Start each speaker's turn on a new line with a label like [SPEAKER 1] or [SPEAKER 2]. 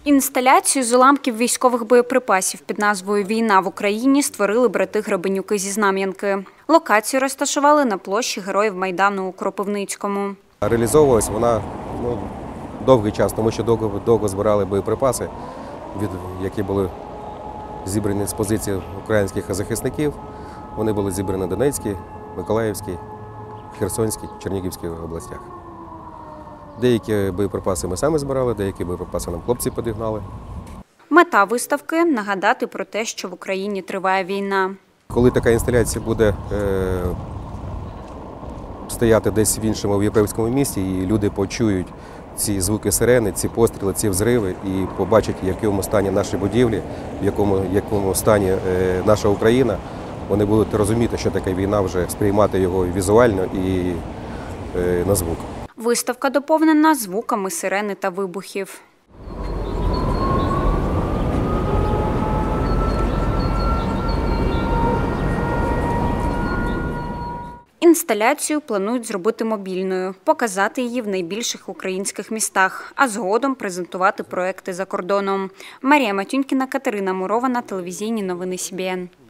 [SPEAKER 1] Інсталяцію з уламків військових боєприпасів під назвою «Війна в Україні» створили брати Гребенюки зі Знам'янки. Локацію розташували на площі Героїв Майдану у Кропивницькому.
[SPEAKER 2] Реалізовувалась вона довгий час, тому що довго збирали боєприпаси, які були зібрані з позицій українських захисників. Вони були зібрані в Донецькій, Миколаївській, Херсонській, Чернігівській областях. Деякі боєприпаси ми самі збирали, деякі боєприпаси нам хлопці підігнали.
[SPEAKER 1] Мета виставки – нагадати про те, що в Україні триває війна.
[SPEAKER 2] Коли така інсталяція буде стояти десь в іншому європейському місті, і люди почують ці звуки сирени, ці постріли, ці взриви, і побачать, в якому стані наші будівлі, в якому стані наша Україна, вони будуть розуміти, що таке війна, вже сприймати його візуально і на звук.
[SPEAKER 1] Виставка доповнена звуками сирени та вибухів. Інсталяцію планують зробити мобільною, показати її в найбільших українських містах, а згодом презентувати проекти за кордоном. Марія Матюнькіна, Катерина Мурова, телевізійні новини СІБІН.